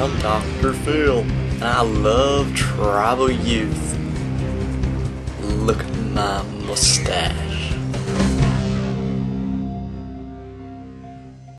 I'm Dr. Phil, and I love tribal youth. Look at my mustache.